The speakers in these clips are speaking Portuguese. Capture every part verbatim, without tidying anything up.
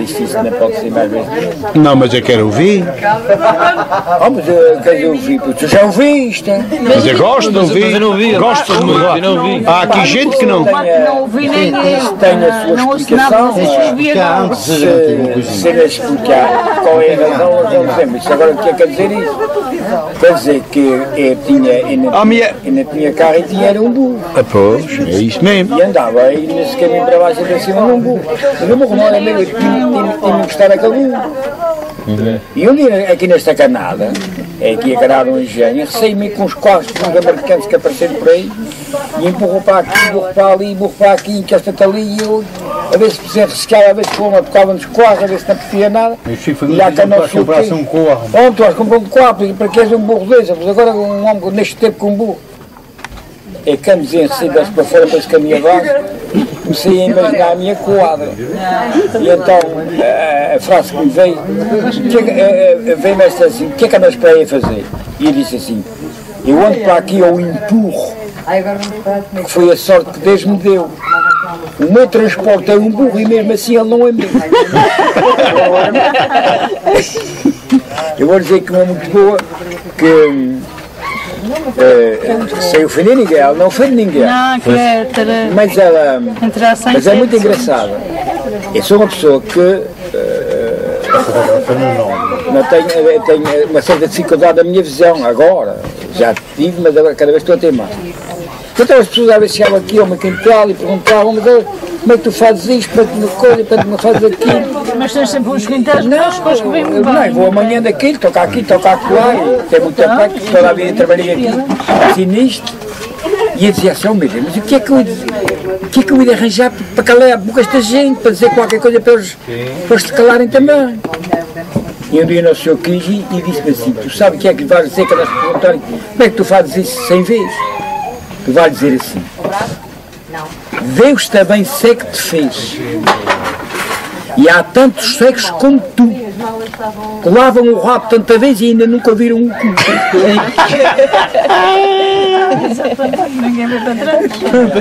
disse isso, não pode ser mais vezes. Não, mas eu quero ouvir. Ah, mas eu quero ouvir, porque tu já ouviste. Mas eu gosto de ouvir. Mas eu não ouvi. Gosto de Eu não ouvi. Há aqui gente que não. Não ouvi nem Isso tem a sua não ouço nada, explicação. vocês ouviram. Se, se lhe explicar qual é a razão, nós não sabemos. Isso agora o que é que quer dizer isso? Quer dizer que eu tinha, eu não, A minha- eu não tinha carro e tinha era um burro. Ah, pois, é isso mesmo. E andava aí nesse caminho para baixo e para cima num burro. Mas o burro não era meu, eu tinha, tinha, tinha que estar aquele burro. E um dia aqui nesta canada, é aqui a canada do engenho, receio-me com os carros com os americanos que apareceram por aí e empurro para aqui, empurro para ali, empurro para aqui, que esta está ali e eu a ver se precisa riscar, a ver se for uma tocava nos carros, a ver se não podia nada. E há cá não sei o quê. Bom, tu has comprado um quatro, para que és um burro desse? Mas agora um homem neste tempo com um burro. É que me dizem recibas para fora para esse caminho abaixo, comecei a imaginar a minha quadra. E então a, a frase que me veio, que, uh, veio-me esta assim, o que é que andas para aí a fazer? E eu disse assim, eu ando para aqui ao empurro, que foi a sorte que Deus me deu. O meu transporte é um burro e mesmo assim ele não é meu. Eu vou dizer que uma muito boa, que Uh, sem ofender ninguém, ela não ofende ninguém. Não, que é ter Mas ela. interação. Mas é muito engraçada. Eu sou uma pessoa que uh, não tenho, tenho uma certa dificuldade da minha visão agora. Já tive, mas agora cada vez estou a ter mais. Então as pessoas às vezes chegavam aqui ao meu quintal e perguntavam, mas como é que tu fazes isto, para que me colhe, para que me fazes aquilo? Mas tens sempre uns quintais depois que vêm Eu não, vou amanhã daquilo, tocar aqui, tocar acolá, e tem muito tempo aqui, toda a vida trabalhei aqui, assim nisto, e eu dizia assim, oh meu Deus, mas o que é que eu, o que é que eu ia arranjar para calar a boca esta gente, para dizer qualquer coisa para eles, para eles se calarem também? E um dia o senhor quis e, e disse-me assim, tu sabes o que é que lhe vais dizer que elas perguntarem, como é que tu fazes isso cem vezes? Tu vais dizer assim, Deus também sei que te fez. E há tantos cegos como tu, que lavam o rabo tanta vez e ainda nunca viram um cu. ninguém vê para trás.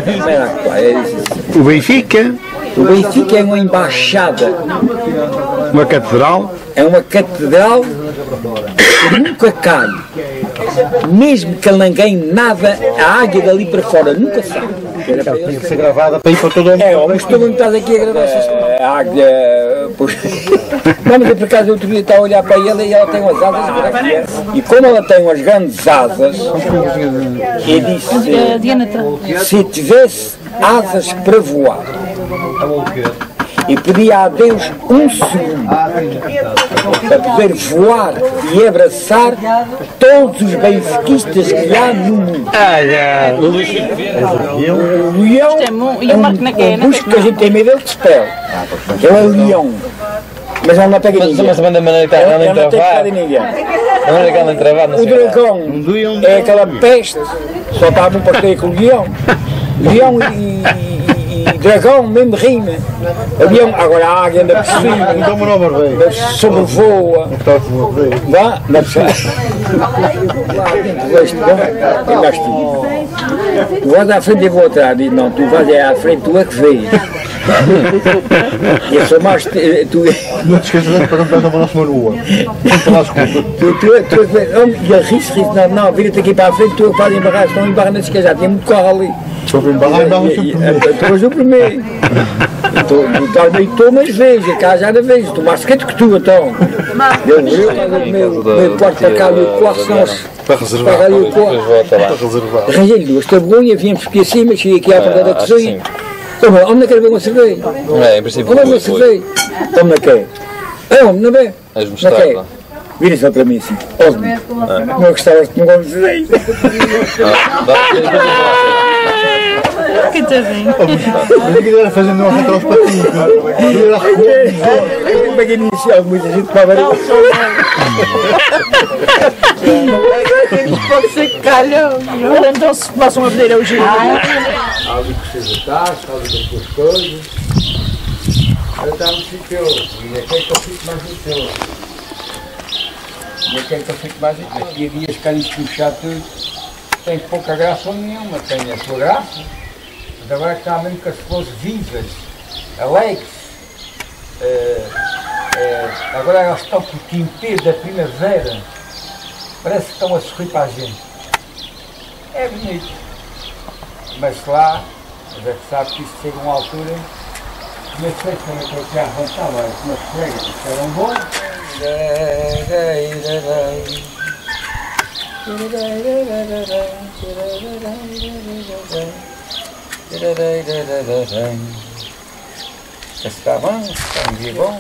O Benfica, O Benfica é uma embaixada, uma catedral. é uma catedral que nunca cai. Mesmo que não ganhe nada, a águia dali para fora nunca sai. Tinha que ser gravada para ir para todo o mundo. É, ó, mas tu não estás aqui a gravar essas coisas. A águia. Pois. Não, mas eu por acaso outro dia estava a olhar para ela e ela tem umas asas. E como ela tem umas grandes asas, eu disse: Diana, se tivesse asas para voar, e pedia a Deus um segundo para poder voar e abraçar todos os benfiquistas que há no mundo. O leão é um, um busco que a gente tem medo, ele te espera. É o leão. Mas ele não pega ninguém. Mas também da maneira que está ela Ele não tem entravada. pegado em ninguém. Da maneira que ela entravada, não O sei. dragão é aquela peste, só está um passeio com o leão. Leão e, e, e dragão mesmo rima. O leão, agora a águia anda por cima, Então uma nova vez. sobrevoa. Vá, não precisa. Tu vais tu. Tu vais à frente e vou atrás. Diz, não, tu vais é à frente, tu é que vês. Eu sou mais. Tu, Não te esqueças de perguntar para a nossa rua. tu, tu, tu, tu, e ele ri-se, ri-se, não, não, vira-te aqui para a frente, tu é que vais embarrar, estão embarrar nesse que já tinha muito carro ali. Estou a embarrar, embarrar sempre. Tu és o primeiro. Tu estás meio tu, mas veja, cá já não vejo, tu mais quente que tu então. Eu, eu, meu, meu quarto para cá, meu quarto, senão Para reservar. para ali o quarto. Depois volta lá. Para reservar. Arranjei-lhe duas tabuinhas, viemos aqui acima, cheguei aqui à porta da acho que cozinha. Toma, onde não quer ver uma cerveja? É, em princípio, Onde é uma foi. cerveja? Toma, não quer. É, homem, não vê? As Não mostrar quer. lá. Vira-se lá para mim assim, ouve-me, não gostavas de tomar uma cerveja? que tadinho. Mas aquilo era fazendo uma retrospectiva. Como é que inicial, muita gente para ver. Pode ser que calham. Então se passam a pedir ao giro. Ali que você está, sabe das suas coisas. Eu estava no sítio, e quer que eu fique mais no teu. E quer que eu fique mais no teu. Aqui havia as caras de puxar tudo. Tem pouca graça nenhuma, tem a sua graça. Mas agora está mesmo que as pessoas vivas, alegres, uh, Agora elas estão por quinteiro da primavera. Parece que estão a sorrir para a gente. É bonito. Mas lá, já se sabe que isto chega a uma altura. Não sei como é que eu já avançava, os meus colegas eram bons. Está bom, está um dia bom.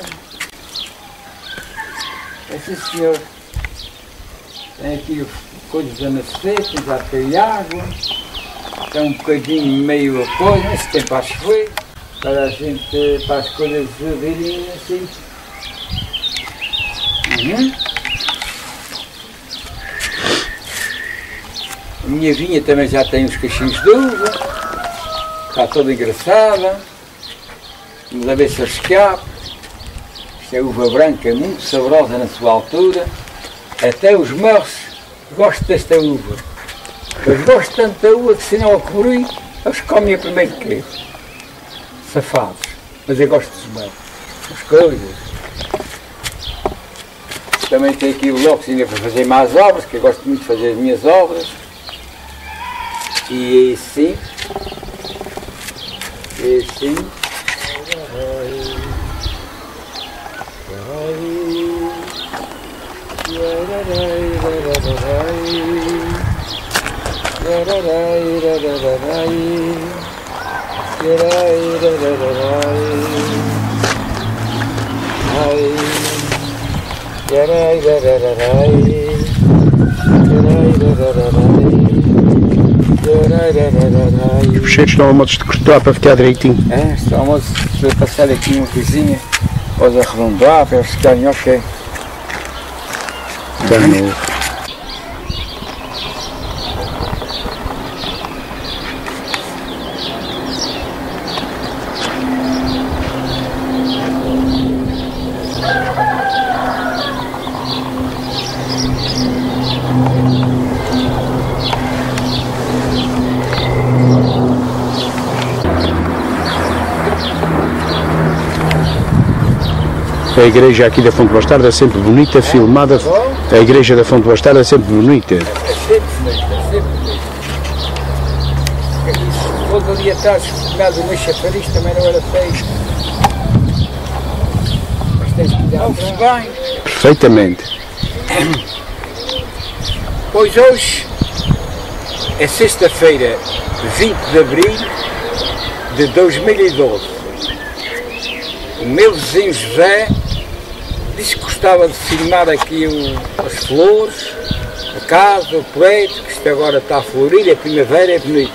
Esse senhor tem aqui coisas a nascer, tem já tem água, tem um bocadinho meio a coisa, esse tempo a chover, para a gente, para as coisas virem assim. Uhum. A minha vinha também já tem uns cachinhos de uva, está toda engraçada, vamos a ver se eu escapo. Isto é uva branca, muito saborosa na sua altura, até os meus gostam desta uva, mas gosto tanto da uva que se não a cobrir, eles comem a primeiro queijo, safados, mas eu gosto dos meus, as coisas. Também tenho aqui o Lopes ainda para fazer mais obras, que eu gosto muito de fazer as minhas obras. E assim, e assim, Os bochechos estão a modos de cortar para ficar direitinho. é, está a modo de passar aqui uma coisinha, pode arredondar para eles ficarem ok. Está novo. A igreja aqui da Fonte Bastarda é sempre bonita, filmada. A igreja da Fonte Bastarda é sempre bonita. É sempre feito, é sempre feito. Se fosse ali atrás, nada no chafariz também não era feio. Mas tens que dar bem. Perfeitamente. Pois hoje é sexta-feira, vinte de abril de dois mil e doze. O meu vizinho José disse que gostava de filmar aqui o, as flores, a casa, o pleito, que isto agora está a florir, a primavera é bonito.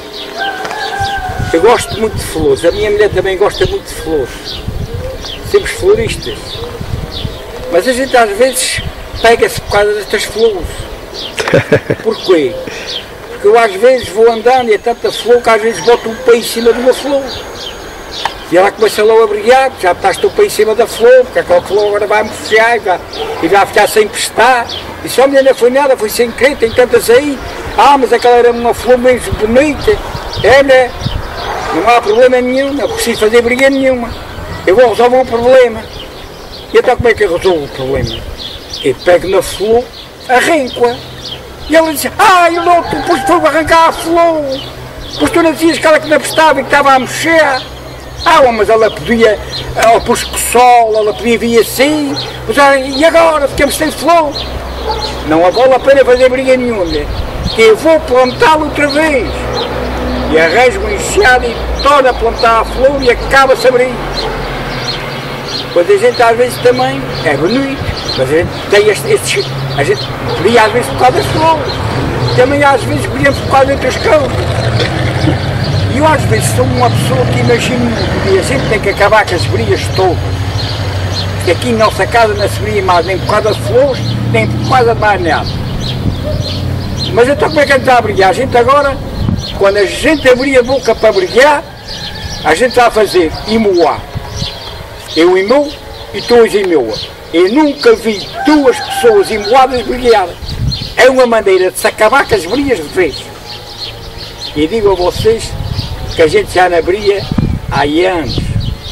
Eu gosto muito de flores, a minha mulher também gosta muito de flores, sempre floristas. Mas a gente às vezes pega-se por causa destas flores. Porquê? Porque eu às vezes vou andando e é tanta flor que às vezes boto um pé em cima de uma flor. E ela começa logo a brilhar, já estás tu para em cima da flor, porque aquela flor agora vai murchar e vai, e vai ficar sem prestar. E só a mulher não foi nada, foi sem querer, tem tantas aí. Ah, mas aquela era uma flor mesmo bonita. É, né? Não há problema nenhum, não preciso fazer briga nenhuma. Eu vou resolver o problema. E então como é que eu resolvo o problema? Eu pego na flor, arranco-a. E ela diz, ah, eu não, tu pois foi arrancar a flor. Pois tu não dizias que ela que não prestava e que estava a mexer. Ah, mas ela podia, ela pôs com sol, ela podia vir assim, mas, ah, e agora ficamos sem flor? Não vale a pena fazer briga nenhuma, que eu vou plantá-la outra vez. E arranjo uma enxada e torna a plantar a flor e acaba-se a abrir. Pois a gente às vezes também é bonito, mas a gente tem estes, estes a gente brilha às vezes por causa das flores, também às vezes brilhamos por causa das coisas. E eu às vezes sou uma pessoa que imagino que a gente tem que acabar com as brigas todas. Porque aqui em nossa casa não se brilha mais nem por causa das flores, nem por causa de mais nada. Mas então como é que a gente está a brilhar? A gente agora, quando a gente abrir a boca para brilhar, a gente está a fazer imoar. Eu imou e tu és imoa. Eu nunca vi duas pessoas imoadas brilhar. É uma maneira de se acabar com as brigas de vez. E digo a vocês que a gente já na brilha há anos.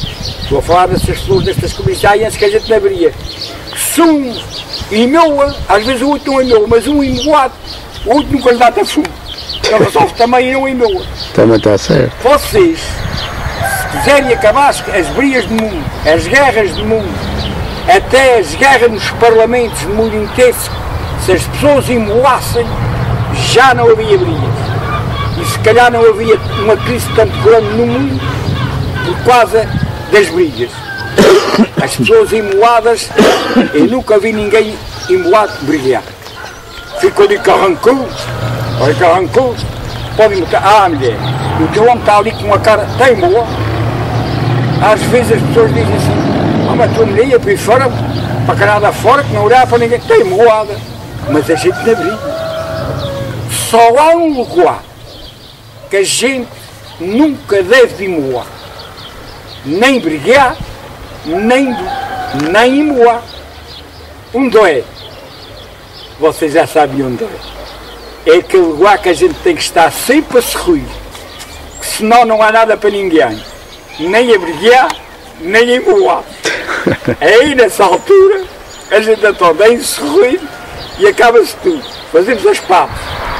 Estou a falar dessas flores, destas comerciais que a gente não abria. Sum e meua, às vezes o outro não é meua, mas um imoado, o outro nunca lhe dá até fumo. Ele resolve também não é meua. Também está certo. Vocês, se quiserem acabar as, as brigas do mundo, as guerras do mundo, até as guerras nos parlamentos do mundo inteiro, se as pessoas imoassem, já não havia brigas. E se calhar não havia uma crise tanto grande no mundo por causa das brigas. As pessoas imoadas, eu nunca vi ninguém imoado brigar. Ficou de carrancudo, olha carrancudo, podem botar, ah mulher, o teu homem está ali com uma cara teimoa. Às vezes as pessoas dizem assim, ah mas a tua mulher ia para ir fora, para Canadá fora, que não olhava para ninguém, teimoada. Mas a gente não briga. Só há um lugar que a gente nunca deve de imoar. Nem brigar, nem, nem imoar. Onde é? Vocês já sabem onde é. É aquele lugar que a gente tem que estar sempre a sorrir. Senão não há nada para ninguém. Nem a brigar, nem a imoar. Aí nessa altura, a gente está bem sorrir e acaba-se tudo. Fazemos as pazes.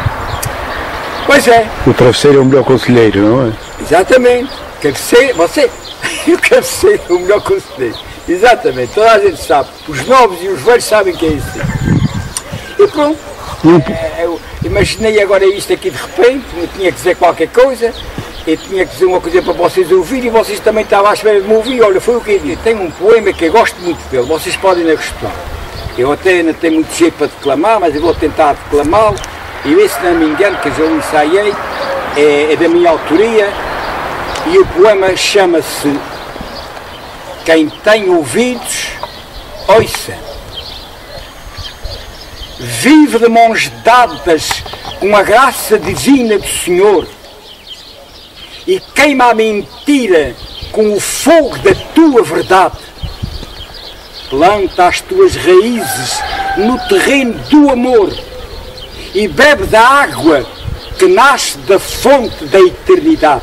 Pois é. O travesseiro é o melhor conselheiro, não é? Exatamente. Cabeceiro, você, o cabeceiro é o melhor conselheiro. Exatamente, toda a gente sabe. Os novos e os velhos sabem que é isso. E pronto. É, eu imaginei agora isto aqui de repente, eu tinha que dizer qualquer coisa, eu tinha que dizer uma coisa para vocês ouvirem e vocês também estavam à espera de me ouvir. Olha, foi o que eu disse. Tenho um poema que eu gosto muito dele, vocês podem não gostar. Eu até não tenho muito jeito para declamar, mas eu vou tentar declamá-lo. E esse, não me engano, que eu já o ensaiei, é, é da minha autoria, e o poema chama-se Quem tem ouvidos, ouça. Vive de mãos dadas com a graça divina do Senhor e queima a mentira com o fogo da tua verdade. Planta as tuas raízes no terreno do amor e bebe da água que nasce da fonte da eternidade.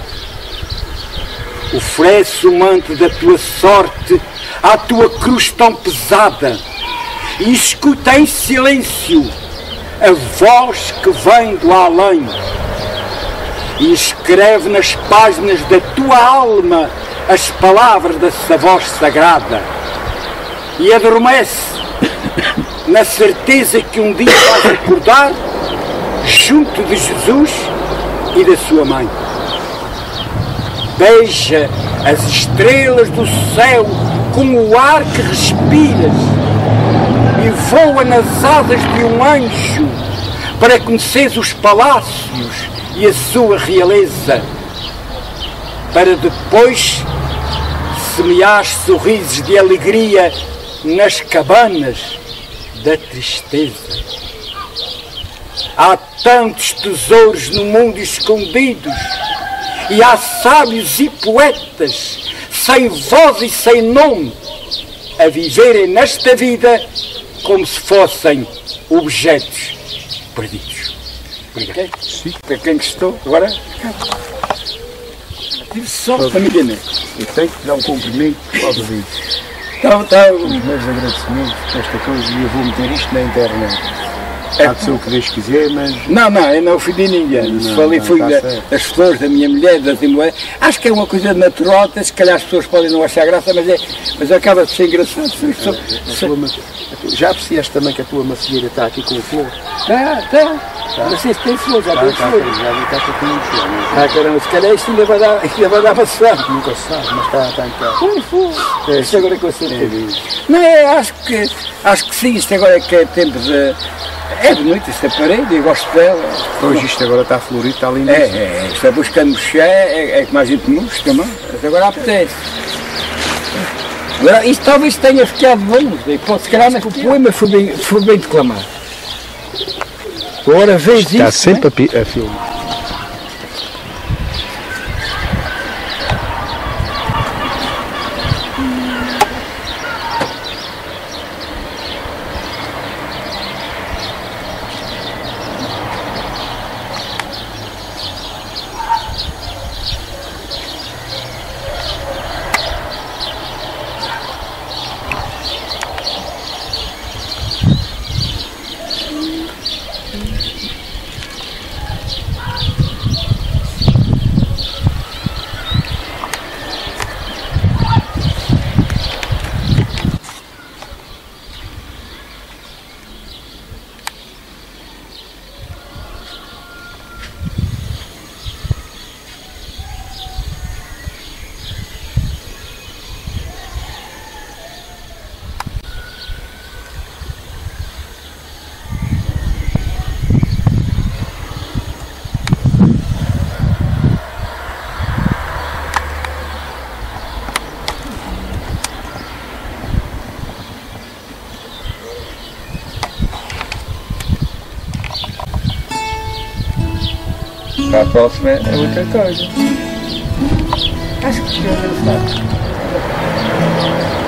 Oferece o manto da tua sorte à tua cruz tão pesada e escuta em silêncio a voz que vem do além e escreve nas páginas da tua alma as palavras dessa voz sagrada e adormece na certeza que um dia vais acordar junto de Jesus e da sua mãe. Beija as estrelas do céu com o ar que respiras e voa nas asas de um anjo para conheceres os palácios e a sua realeza, para depois semear sorrisos de alegria nas cabanas da tristeza. Há tantos tesouros no mundo escondidos e há sábios e poetas sem voz e sem nome a viverem nesta vida como se fossem objetos perdidos. Obrigado. Sim. Para quem gostou, agora tive só para me entender. Eu tenho que dar um cumprimento aos ouvintes. Tá, tá. Os meus agradecimentos por esta coisa e eu vou meter isto na internet. Há de ser o que Deus quiser, mas... Não, não, eu não ofendi ninguém. Não, falei não, foi tá da, das flores, da minha mulher, das mulheres. Acho que é uma coisa natural, até se calhar as pessoas podem não achar graça, mas, é, mas acaba de ser engraçado. A, a, a tua, já apreciaste também que a tua macieira está aqui com flor? Tá, tá. Não sei se tem flor, já Ah, tem tá, flor. já vi que está com muito flor. Ah, caramba, se calhar isto ainda vai dar, ainda vai dar maçã. Nunca se sabe, mas está, está em casa. Foi, foi. Isto agora com a certeza. É, Não, é, acho que, acho que sim, isto agora é que é tempo de... É bonito esta parede, eu gosto dela. Hoje isto agora está florido, está lindo. É, é, isto é buscando mexer, é, é como a gente busca, não? Mas agora apetece. Agora, isto talvez tenha ficado bom, pode se calhar, mas o poema foi bem, foi bem declamado. Agora vês Está isso, sempre a, pi- a filmar. para a próxima é outra coisa. Acho que é